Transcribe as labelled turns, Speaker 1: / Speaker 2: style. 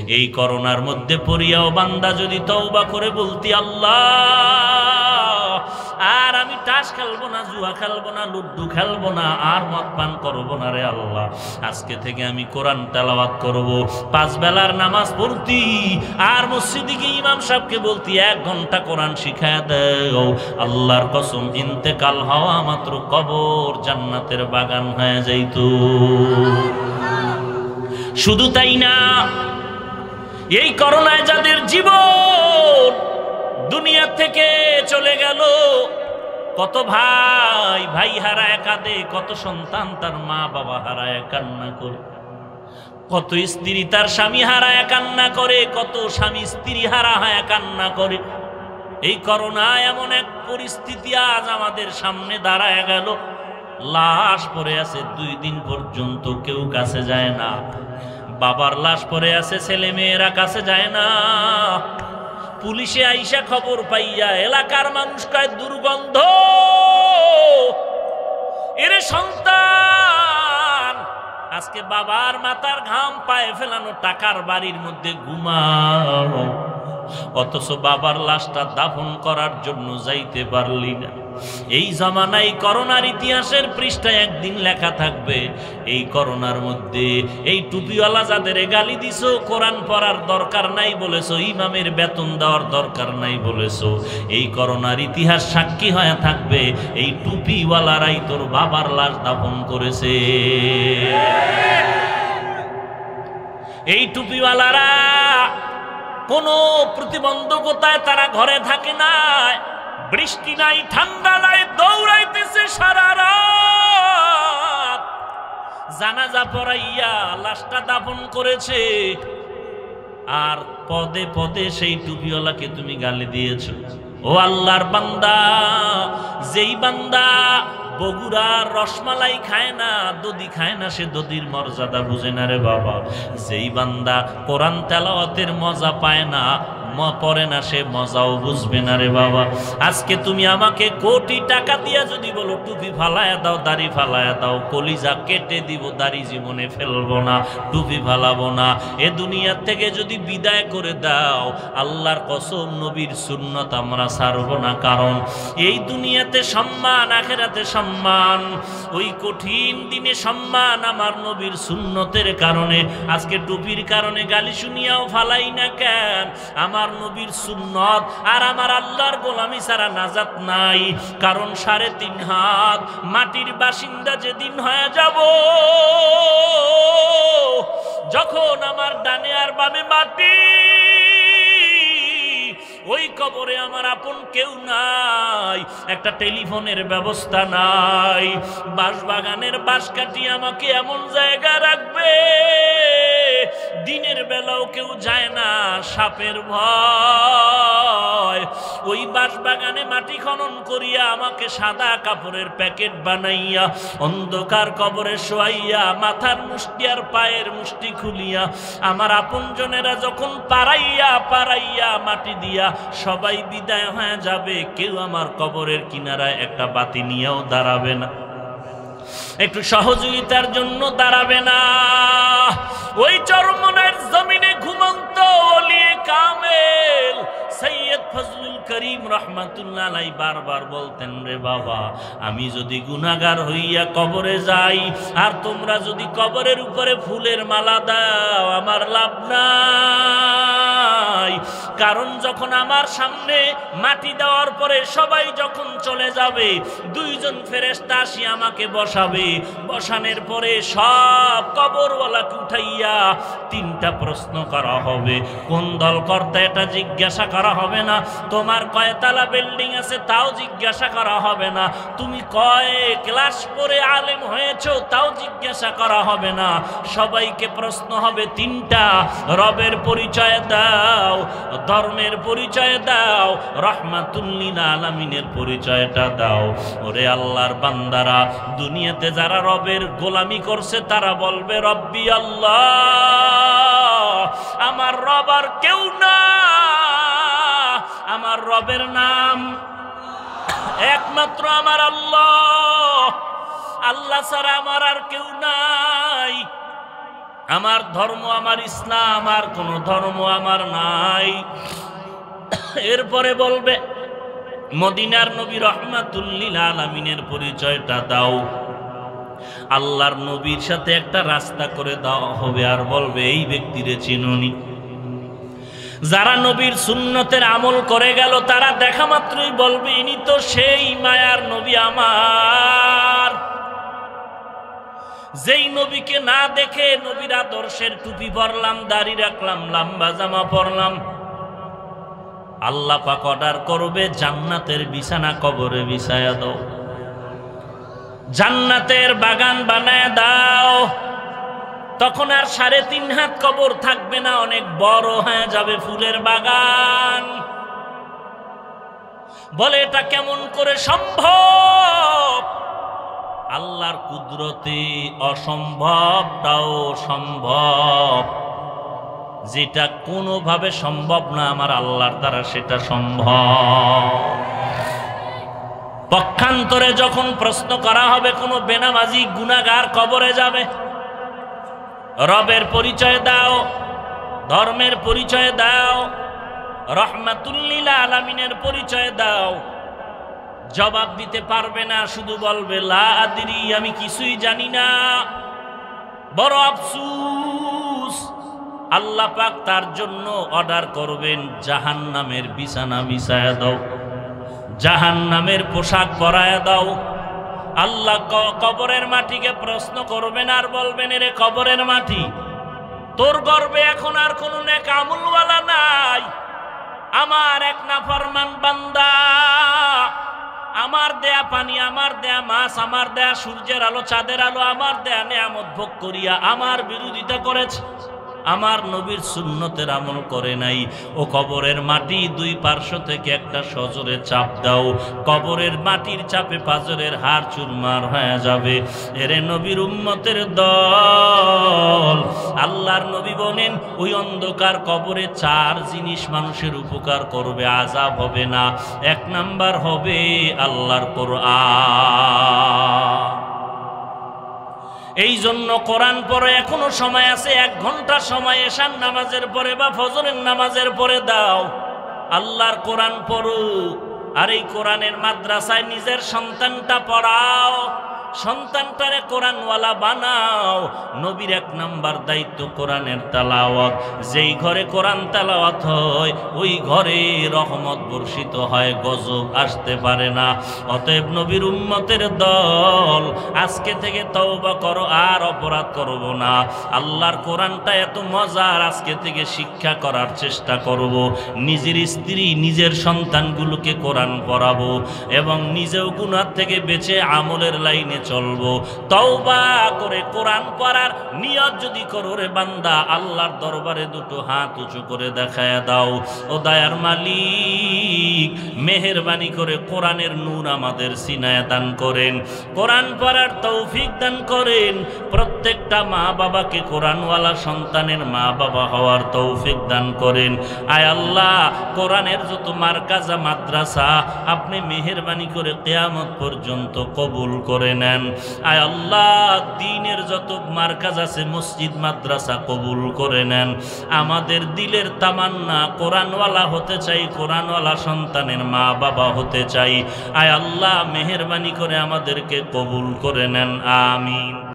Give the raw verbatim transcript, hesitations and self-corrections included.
Speaker 1: এই করোনার মধ্যে পড়িয়াও বান্দা যদি তওবা করে বলতি আল্লাহ আর আমি তাস খেলবো না, জুয়া খেলবো না, লুড্ডু খেলবো না, আর মদ পান করবো না রে আল্লাহ, আজকে থেকে আমি কোরআন তেলাওয়াত করব, পাঁচ বেলার নামাজ পড়তি, আর মসজিদে গিয়ে ইমাম সাহেবকে বলতি এক ঘন্টা কোরআন শিখায় দাও, আল্লাহর কসম ইন্তেকাল হওয়া মাত্র কবর জান্নাতের বাগান হয়ে যাইত। শুধু তাই না, এই করোনায় যাদের জীবন দুনিয়া থেকে চলে গেল, কত ভাই ভাই হারায় কাঁদে, কত সন্তান তার মা বাবা হারায় কান্না করে, কত স্ত্রী তার স্বামী হারায় কান্না করে, কত স্বামী স্ত্রী হারা হয় কান্না করে। এই করোনা এমন এক পরিস্থিতি আজ আমাদের সামনে দাঁড়ায় গেল, লাশ পড়ে আছে দুই দিন পর্যন্ত কেউ কাছে যায় না, বাবার লাশ পড়ে আছে ছেলে মেয়েরা কাছে যায় না, পুলিশে আইসা খবর পাইয়া এলাকার মানুষ কয় দুর্গন্ধ, এরে সন্তান আজকে বাবার মাথার ঘাম পায়ে ফেলানো টাকার বাড়ির মধ্যে ঘুমাও, অথচ বাবার লাশটা দাফন করার জন্য যাইতে পারলি না। এই জামানায় করোনার ইতিহাসের পৃষ্ঠায় একদিন লেখা থাকবে, এই করোনার মধ্যে এই টুপিওয়ালা যাদের গালি দিছো, কোরআন পড়ার দরকার নাই বলেছো, ইমামের বেতন দেওয়ার দরকার নাই বলেছো, এই করোনার ইতিহাস সাক্ষী হয়ে থাকবে এই টুপিওয়ালারাই তোর বাবার লাশ দাফন করেছে। এই টুপিওয়ালারা কোনো প্রতিবন্ধকতায় তারা ঘরে থাকে না, বৃষ্টি নাই ঠান্ডা নাই, দৌড়াইতেছে সারা রাত, জানাজা পড়াইয়া লাশটা দাফন করেছে, আর পদে পদে সেই টুপিওয়ালাকে তুমি গালি দিয়েছ। ও আল্লাহর বান্দা, যেই বান্দা বগুড়ার রসমালাই খায় না, দধি খায় না, সে দধির মর্যাদা বুঝে না রে বাবা। যেই বান্দা কোরআন তেলাওয়াতের মজা পায় না, পড়ে না, সে মজাও বুঝবে না রে বাবা। আজকে তুমি আমাকে কোটি টাকা দিয়া যদি বলো টুপি ফালায়া দাও, দাড়ি ফালায়া দাও, কলিজা কেটে দিব, দাড়ি জীবনে ফেলবো না, টুপি ফালাবো না, এ দুনিয়া থেকে যদি বিদায় করে দাও, আল্লাহর কসম নবীর সুন্নত আমরা ছাড়বো না। কারণ এই দুনিয়াতে সম্মান, আখেরাতে সম্মান, ওই কঠিন দিনে সম্মান আমার নবীর সুন্নতের কারণে। আজকে টুপির কারণে গালি শুনিয়াও ফালাই না কেন? আমার নবীর সুন্নত আর আমার আল্লাহর গোলামি ছাড়া নাজাত নাই। কারণ সাড়ে তিন হাত মাটির বাসিন্দা যেদিন হয়ে যাব, যখন আমার ডানে আর বামে মাটি, ওই কবরে আমার আপন কেউ নাই, একটা টেলিফোনের ব্যবস্থা নাই, বাঁশবাগানের বাঁশ কাটি আমাকে এমন জায়গা রাখবে, দিনের বেলাও কেউ যায় না, সাপের ভয়। ওই বাঁশবাগানে মাটি খনন করিয়া আমাকে সাদা কাপড়ের প্যাকেট বানাইয়া অন্ধকার কবরে শোয়াইয়া মাথার মুষ্টি আর পায়ের মুষ্টি খুলিয়া আমার আপনজনেরা যখন পাড়াইয়া পাড়াইয়া মাটি দিয়া সবাই বিদায় হয়ে যাবে, কেউ আমার কবরের কিনারায় একটা বাতি নিয়েও দাঁড়াবে না, একটু সহযোগিতার জন্য দাঁড়াবে না। ওই চরমনের জমিনে ঘুমন্ত ওলিয়ে কামেল সৈয়দ ফজলুল করিম রহমাতুল্লাহ আলাইহি বারবার বলতেন, রে বাবা, আমি যদি গুনাহগার হইয়া কবরে যাই আর তোমরা যদি কবরের উপরে ফুলের মালা দাও, আমার লাভ নাই। কারণ যখন আমার সামনে মাটি দেওয়ার পরে সবাই যখন চলে যাবে, দুইজন ফেরেশতা আসি আমাকে বসাবে, বসানোর পরে সব কবরওয়ালাকে উঠাইয়া তিনটা প্রশ্ন করা হবে। কোন দল কর্তা এটা জিজ্ঞাসা করা হবে না, তোমার কয়তলা বিল্ডিং আছে তাও জিজ্ঞাসা করা হবে না, তুমি কয় ক্লাস পড়ে আলেম হয়েছো তাও জিজ্ঞাসা করা হবে না। সবাইকে প্রশ্ন হবে তিনটা, রবের পরিচয় দাও, ধর্মের পরিচয় দাও, রহমাতুল লিল আলামিনের পরিচয়টা দাও। ওরে আল্লাহর বান্দারা, দুনিয়াতে যারা রবের গোলামি করছে তারা বলবে রব্বি আল্লাহ, আমার রব আর কেউ না, আমার রবের নাম একমাত্র আমার আল্লাহ, আল্লাহ ছাড়া আমার আর কেউ নাই। আমার ধর্ম আমার ইসলাম, আর কোন ধর্ম আমার নাই। এরপরে বলবে মদিনার নবী রাহমাতুল লিল আলামিনের পরিচয়টা দাও। আল্লাহর নবীর সাথে একটা রাস্তা করে দেওয়া হবে, আর বলবে এই ব্যক্তিরে চিনুনি। যারা নবীর সুন্নতের আমল করে গেল তারা দেখা মাত্রই বলবে ইনি তো সেই মায়ার নবী আমার। যেই নবীকে না দেখে নবীর আদর্শের টুপি পরলাম, দাড়ি রাখলাম, লম্বা জামা পরলাম, আল্লাহ পাক অর্ডার করবে জান্নাতের বিছানা কবরে বিছায়া দাও, জান্নাতের বাগান বানায় দাও। তখন আর সাড়ে তিন হাত কবর থাকবে না, অনেক বড় হয়ে যাবে ফুলের বাগান। বলে এটা কেমন করে সম্ভব? আল্লাহর কুদরতে অসম্ভবটাও সম্ভব, যেটা কোনোভাবে সম্ভব না আমার আল্লাহর দ্বারা সেটা সম্ভব। পক্ষান্তরে যখন প্রশ্ন করা হবে কোনো বেনামাজি গুনাহগার কবরে যাবে, রবের পরিচয় দাও, ধর্মের পরিচয় দাও, রাহমাতুল লিল আলামিনের পরিচয় দাও, জবাব দিতে পারবে না, শুধু বলবে লা আদরি, আমি কিছুই জানি না। বড় আফসোস, আল্লাহ পাক তার জন্য অর্ডার করবেন জাহান্নামের বিছানা বিছায়া দাও, জাহান্নামের পোশাক পরায়া দাও। আল্লাহ কবরের মাটিকে প্রশ্ন করবেন আর বলবেন এরে কবরের মাটি, তোর গর্বে এখন আর কোন নেক আমলওয়ালা নাই, আমার এক নাফরমান বান্দা আমার দেয়া পানি, আমার দেয়া মাছ, আমার দেয়া সূর্যের আলো, চাঁদের আলো, আমার দেয়া নেয়ামত ভোগ করিয়া আমার বিরোধিতা করেছে, আমার নবীর সুন্নতের আমল করে নাই। ও কবরের মাটি, দুই পার্শ্ব থেকে একটা সজোরে চাপ দাও, কবরের মাটির চাপে পাজরের হাড় চুরমার হয়ে যাবে। এরে নবীর উম্মতের দল, আল্লাহর নবী বলেন ওই অন্ধকার কবরে চার জিনিস মানুষের উপকার করবে, আযাব হবে না। এক নাম্বার হবে আল্লাহর কোরআন। এই জন্য কোরআন পড়ে এখনো সময় আছে, এক ঘন্টা সময় এশার নামাজের পরে বা ফজরের নামাজের পরে দাও, আল্লাহর কোরআন পড়ো। আর এই কোরআনের মাদ্রাসায় নিজের সন্তানটা পড়াও, সন্তানটারে কোরআনওয়ালা বানাও। নবীর এক নাম্বার দায়িত্ব কোরআনের তেলাওয়াত। যেই ঘরে কোরআন তেলাওয়াত হয় ওই ঘরে রহমত বর্ষিত হয়, গজব আসতে পারে না। অতএব নবীর উম্মতের দল, আজকে থেকে তওবা করো, আর অপরাধ করব না। আল্লাহর কোরআনটা এত মজার, আজকে থেকে শিক্ষা করার চেষ্টা করব। নিজের স্ত্রী, নিজের সন্তানগুলোকে কোরআন পড়াবো এবং নিজেও গুনাহ থেকে বেঁচে আমলের লাইনে চলবো। তওবা করে কোরআন পড়ার নিয়ত যদি করো রে বান্দা, আল্লাহর দরবারে দুটো হাত উঁচু করে দেখায় দাও, ও দয়ার মালিক মেহেরবানি করে কোরআনের নূর আমাদের সিনায় দান করেন, কোরআন পড়ার তৌফিক দান করেন। প্রত্যেকটা মা বাবাকে কোরআনওয়ালা সন্তানের মা বাবা হওয়ার তৌফিক দান করেন। আয় আল্লাহ, কোরআনের যত মারকাজা মাদ্রাসা আপনি মেহেরবানি করে কিয়ামত পর্যন্ত কবুল করে নেন। আয় আল্লাহ, দ্বীনের যত মারকাজ আছে মসজিদ মাদ্রাসা কবুল করে নেন। আমাদের দিলের তামান্না কোরআনওয়ালা হতে চাই, কোরআনওয়ালা সন্তানের মা বাবা হতে চাই। আয় আল্লাহ, মেহেরবানি করে আমাদেরকে কবুল করে নেন। আমিন।